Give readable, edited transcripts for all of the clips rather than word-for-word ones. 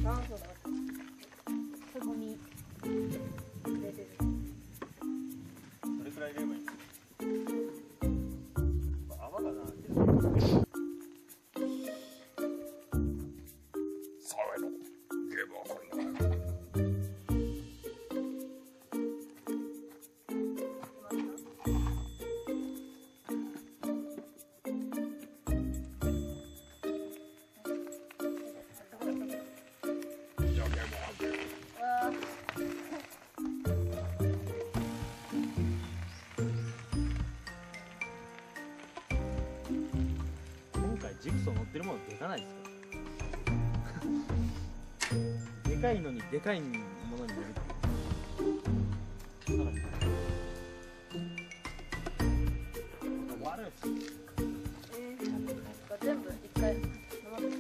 あ、そうだ。すごみ。出てる。 どれくらい入れればいいの？泡がな。 サメのゲームはこれだ。じゃあゲームを始めよう。 今回ジグソー乗ってるものでかないですか？でかいのにでかいものになる。悪い。 全部一回飲ませて。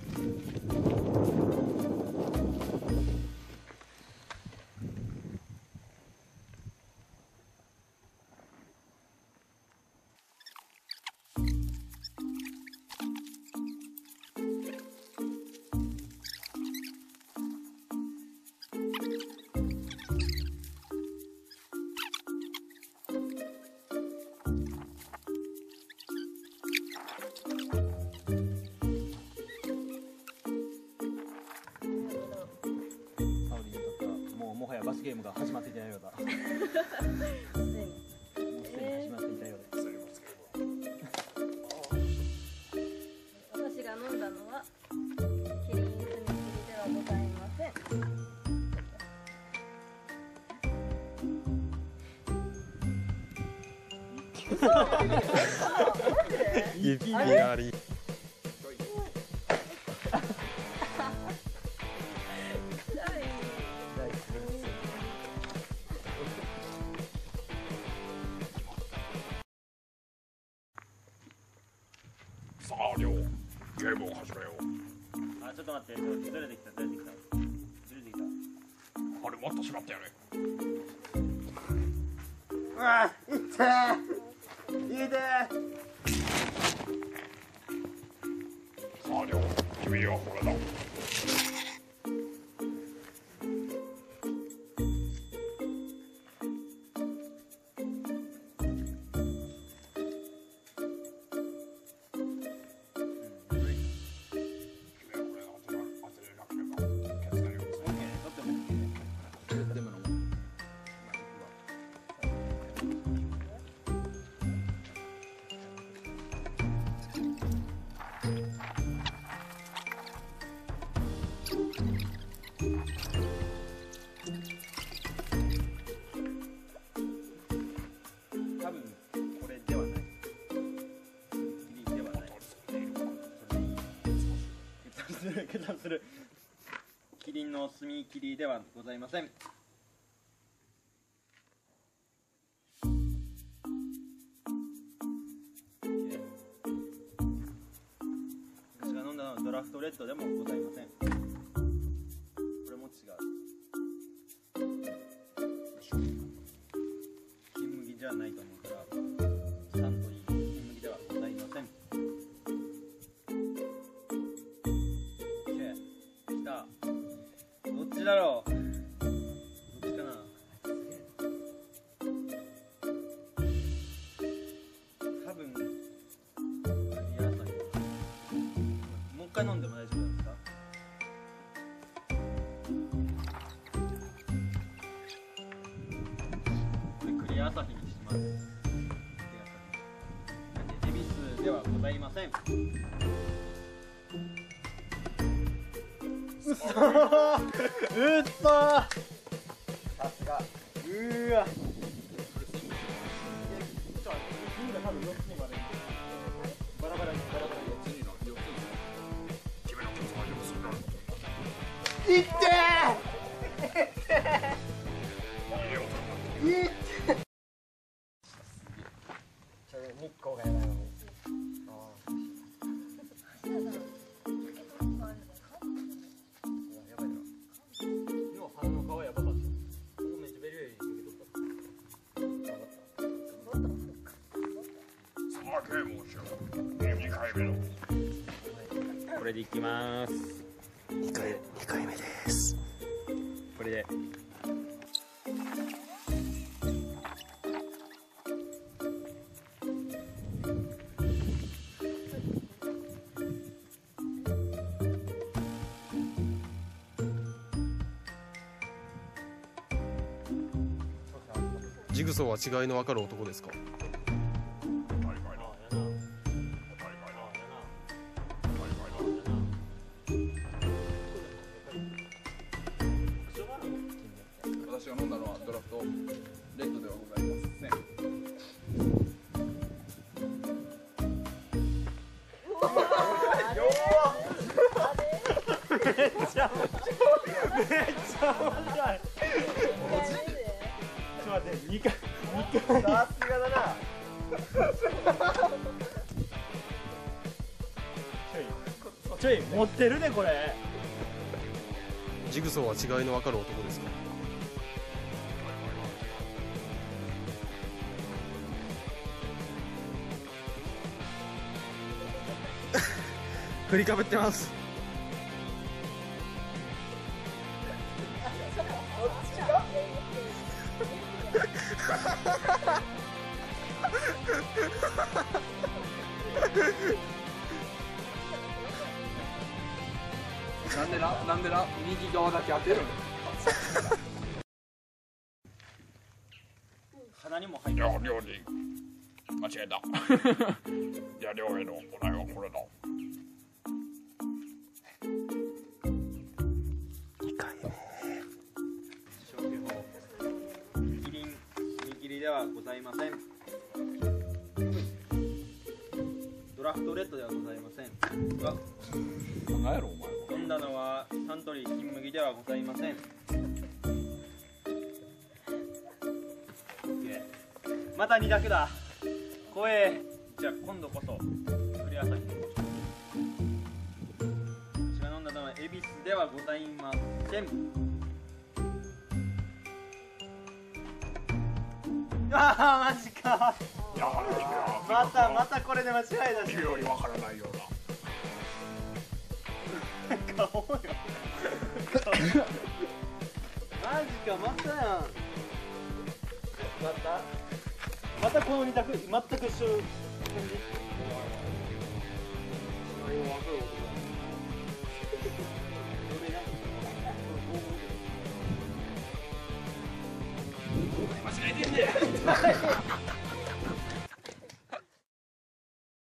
もはや罰ゲームが始まっていたようだ。もうすでに始まっていたようで。 私が飲んだのはキリンスミキリではございません。 いきなり。さあ、りょう、ゲームを始めよう。 あ、ちょっと待って、ずれてきた。ずれてきた。 あれ、もっとしまってやれ。 うわ、いってー。いいでー。 さあ、りょう、君はこれだ。 多分これではない。キリンではない。決断する。キリンの炭切りではございません。私が飲んだのはドラフトレッドでもございません。これも違う。金麦じゃないと思うから、サントリー金麦ではございません。OK、来た。どっちだろう。どっちかな。多分クリアサイド。もう一回飲んでも大丈夫なんですか？これクリア朝日にします。エビスではございません。うっそさすが。うーわ。多分4つに割れる。バラバラに4つになる。 君の競争はよくするな。 いってー。日光がやばいのに。やばいな。今鼻の皮やばかった。ここめっちゃベリベリ抜けとった。 さあ、ゲームをしよう。ゲーム2回目の。 これでいきます。 2回目だ。 て。 ジグソーは違いの分かる男ですか？ 私が飲んだのはドラフトレッドではございません。 ちょい持ってるねこれ。 ジグソーは違いの分かる男ですか？振りかぶってます。 なんで右側だけ当てるの？ 鼻にも入っいてる。 や料理間違えた。いや料理のお題はこれだ。 消去法キリン踏切ではございません。ドラフトレッドではございません。 何やろお前。 飲んだのはサントリー金麦ではございません。また2択だ。怖え。じゃあ今度こそクリアサイン。私が飲んだのは恵比寿ではございません。ああマジか。 やはりまたこれで間違いだし。 君よりわからないようだ。 顔よ。マジかまたやん。またこの2択全く一緒の感じ。 間違えてんねん。